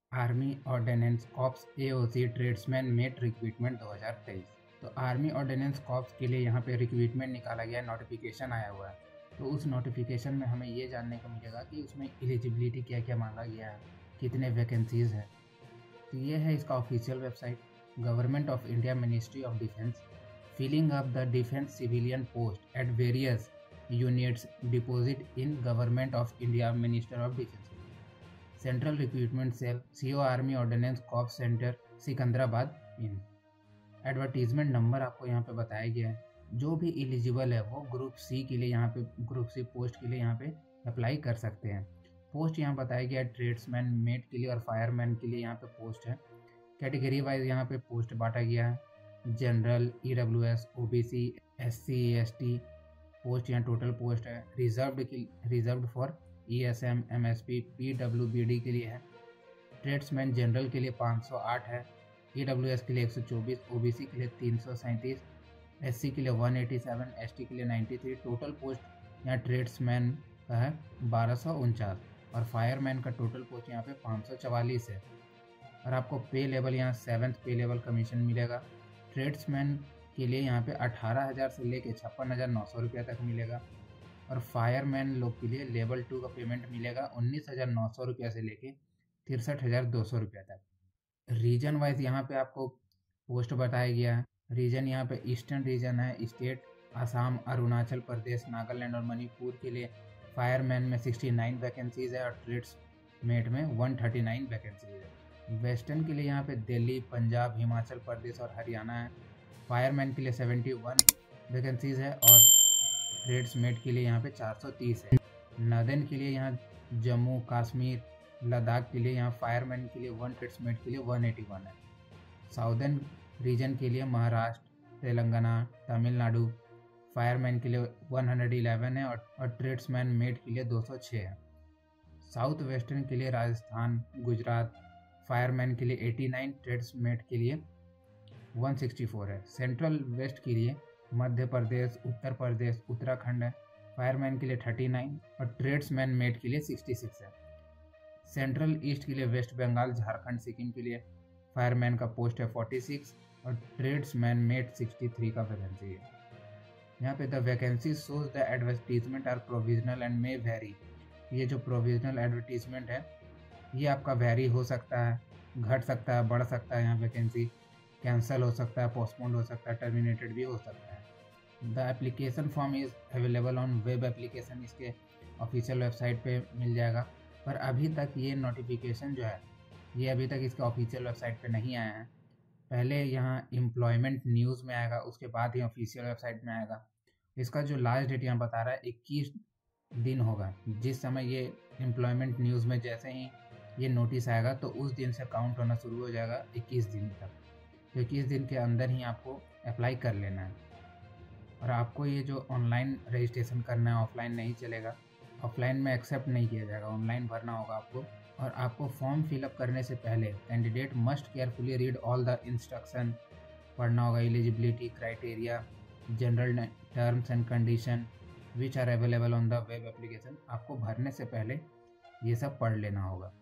Army Ordnance Corps AOC tradesman mate recruitment 2023। तो army Ordnance corps के लिए यहाँ पे रिक्रूटमेंट निकाला गया है, नोटिफिकेशन आया हुआ है। तो उस नोटिफिकेशन में हमें ये जानने को मिलेगा कि उसमें एलिजिबिलिटी क्या क्या मांगा गया है, कितने वैकेंसीज़ हैं। तो ये है इसका official website, government of India ministry of defence, filling up the defence civilian post at various units deposit in government of India minister of defence, central recruitment cell, CO Army Ordnance Corps centre Secunderabad in. Advertisement number आपको यहाँ पे बताया गया है। जो भी eligible है वो ग्रुप सी के लिए यहाँ पे, ग्रुप सी पोस्ट के लिए यहाँ पे अप्लाई कर सकते हैं। पोस्ट यहाँ बताया गया है ट्रेड्समैन मेट के लिए और फायरमैन के लिए यहाँ पे पोस्ट है। कैटेगरी वाइज यहाँ पे पोस्ट बांटा गया है, general, EWS, OBC, SC, ST post यहाँ टोटल पोस्ट है। Reserved for ESM, MSP, PWBD के लिए है। ट्रेड्समैन जनरल के लिए 508 है, ईडब्ल्यूएस के लिए 124, ओबीसी के लिए 337, एससी के लिए 187, एसटी के लिए 93। टोटल पोस्ट यहाँ ट्रेड्समैन का है 1249 और फायरमैन का टोटल पोस्ट यहाँ पे 544 है। और आपको पे लेवल यहाँ 7th पे लेवल कमीशन मिलेगा। ट्रेड्समैन के लिए यहाँ पे 18,000 से लेके 56,900 रुपये तक मिलेगा। और फायरमैन लोग के लिए लेवल 2 का पेमेंट मिलेगा 19,900 रुपये से लेके 63,200 रुपये तक। रीजन वाइज यहाँ पे आपको पोस्ट बताया गया है। रीजन यहाँ पे ईस्टर्न रीजन है। स्टेट असम, अरुणाचल प्रदेश, नागालैंड और मणिपुर के लिए फायरमैन में 69 वैकेंसीज है और ट्रेड्समेट में 139 वैकेंसीज है। वेस्टर्न के लिए यहाँ पे दिल्ली, पंजाब, हिमाचल प्रदेश और हरियाणा है। फायरमैन के लिए 71 वैकेंसीज है और ट्रेड्समेट के लिए यहाँ पे 430 है। नॉर्दर्न के लिए यहाँ जम्मू कश्मीर, लद्दाख के लिए यहाँ फायरमैन के लिए 1, ट्रेड्समेट के लिए 181 है। साउदर्न रीजन के लिए महाराष्ट्र, तेलंगाना, तमिलनाडु फायरमैन के लिए 111 है और ट्रेड्समैन मेट के लिए 206 है। साउथ वेस्टर्न के लिए राजस्थान, गुजरात फायरमैन के लिए 89, ट्रेड्समेट के लिए 164 है। सेंट्रल वेस्ट के लिए मध्य प्रदेश, उत्तर प्रदेश, उत्तराखंड है। फायरमैन के लिए 39 और ट्रेड्समैन मेट के लिए 66 है। सेंट्रल ईस्ट के लिए वेस्ट बंगाल, झारखंड, सिक्किम के लिए फायरमैन का पोस्ट है 46 और ट्रेड्समैन मेट 63 का वैकेंसी है। यहाँ पे the vacancy shows the advertisement are provisional and may vary. ये जो प्रोविजनल एडवर्टीजमेंट है ये आपका वेरी हो सकता है, घट सकता है, बढ़ सकता है। यहाँ वैकेंसी कैंसिल हो सकता है, पोस्टपोन्ड हो सकता है, टर्मिनेटेड भी हो सकता है। The application form is available on web application, इसके ऑफिशियल वेबसाइट पे मिल जाएगा। पर अभी तक ये नोटिफिकेशन जो है ये अभी तक इसके ऑफिशियल वेबसाइट पे नहीं आया है। पहले यहाँ एम्प्लॉयमेंट न्यूज़ में आएगा, उसके बाद ही ऑफिशियल वेबसाइट में आएगा। इसका जो लास्ट डेट यहाँ बता रहा है 21 दिन होगा। जिस समय ये एम्प्लॉयमेंट न्यूज़ में जैसे ही ये नोटिस आएगा तो उस दिन से काउंट होना शुरू हो जाएगा 21 दिन तक। तो 21 दिन के अंदर ही आपको अप्लाई कर लेना है। और आपको ये जो ऑनलाइन रजिस्ट्रेशन करना है ऑफलाइन नहीं चलेगा, ऑफलाइन में एक्सेप्ट नहीं किया जाएगा, ऑनलाइन भरना होगा आपको। और आपको फॉर्म फिलअप करने से पहले candidate must carefully read all the instruction, पढ़ना होगा। Eligibility criteria, general terms and condition which are available on the web application, आपको भरने से पहले ये सब पढ़ लेना होगा।